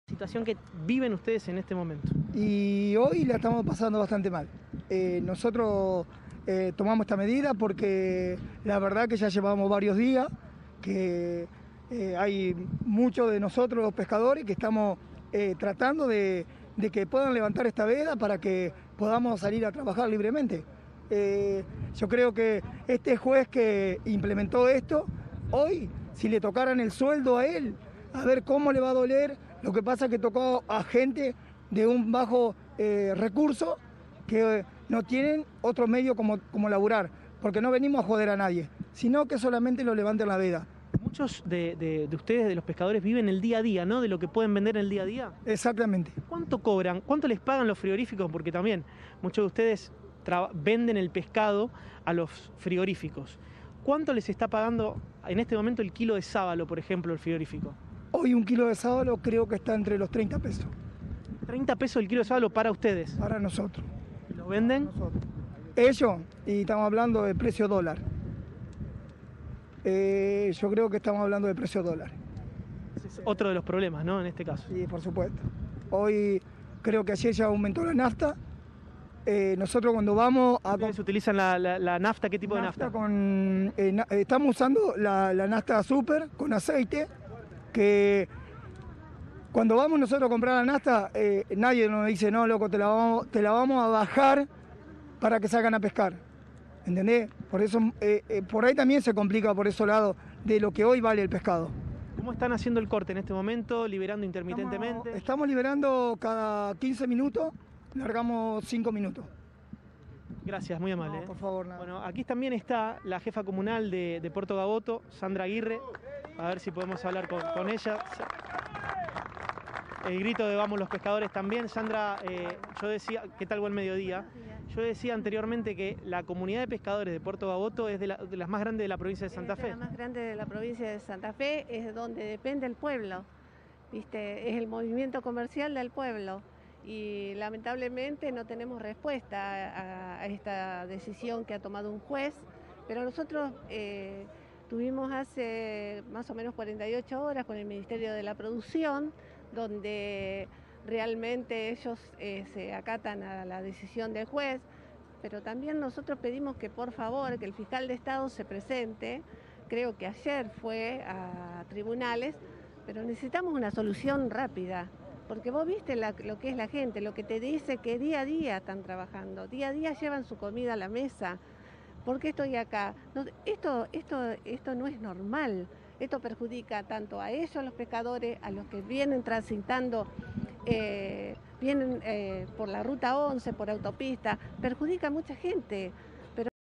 Situación que viven ustedes en este momento. Y hoy la estamos pasando bastante mal. Nosotros tomamos esta medida porque la verdad que ya llevamos varios días que hay muchos de nosotros los pescadores que estamos tratando de que puedan levantar esta veda para que podamos salir a trabajar libremente. Yo creo que este juez que implementó esto, hoy, si le tocaran el sueldo a él, a ver cómo le va a doler. Lo que pasa es que tocó a gente de un bajo recurso que no tienen otro medio como laburar, porque no venimos a joder a nadie, sino que solamente lo levanten la veda. Muchos de ustedes, de los pescadores, viven el día a día, ¿no? De lo que pueden vender en el día a día. Exactamente. ¿Cuánto cobran? ¿Cuánto les pagan los frigoríficos? Porque también muchos de ustedes venden el pescado a los frigoríficos. ¿Cuánto les está pagando en este momento el kilo de sábalo, por ejemplo, el frigorífico? Hoy un kilo de sábalo creo que está entre los 30 pesos. 30 pesos el kilo de sábalo para ustedes. Para nosotros. ¿Lo venden? Nosotros. Ellos, y estamos hablando de precio dólar. Yo creo que estamos hablando de precio dólar. Ese es otro de los problemas, ¿no? En este caso. Sí, por supuesto. Hoy creo que ayer ya aumentó la nafta. Nosotros cuando vamos a... ¿Ustedes utilizan la nafta? ¿Qué tipo de nafta? Estamos usando la nafta super con aceite, que cuando vamos nosotros a comprar la nafta, nadie nos dice, no, loco, te la vamos a bajar para que salgan a pescar. ¿Entendés? Por eso, por ahí también se complica por ese lado de lo que hoy vale el pescado. ¿Cómo están haciendo el corte en este momento? ¿Liberando intermitentemente? Estamos liberando cada 15 minutos, largamos 5 minutos. Gracias, muy amable. No, por favor, nada. Bueno, aquí también está la jefa comunal de Puerto Gaboto, Sandra Aguirre. A ver si podemos hablar con ella. El grito de vamos los pescadores también. Sandra, yo decía, ¿qué tal? Buen mediodía. Yo decía anteriormente que la comunidad de pescadores de Puerto Gaboto es de las más grandes de la provincia de Santa Fe. Es la más grande de la provincia de Santa Fe, es donde depende el pueblo, ¿viste? Es el movimiento comercial del pueblo y lamentablemente no tenemos respuesta a esta decisión que ha tomado un juez, pero nosotros tuvimos hace más o menos 48 horas con el Ministerio de la Producción, donde realmente ellos se acatan a la decisión del juez, pero también nosotros pedimos que por favor, que el fiscal de Estado se presente. Creo que ayer fue a tribunales, pero necesitamos una solución rápida, porque vos viste lo que es la gente, lo que te dice que día a día están trabajando, día a día llevan su comida a la mesa. ¿Por qué estoy acá? No, esto no es normal. Esto perjudica tanto a ellos, los pescadores, a los que vienen transitando, vienen por la ruta 11, por autopista, perjudica a mucha gente.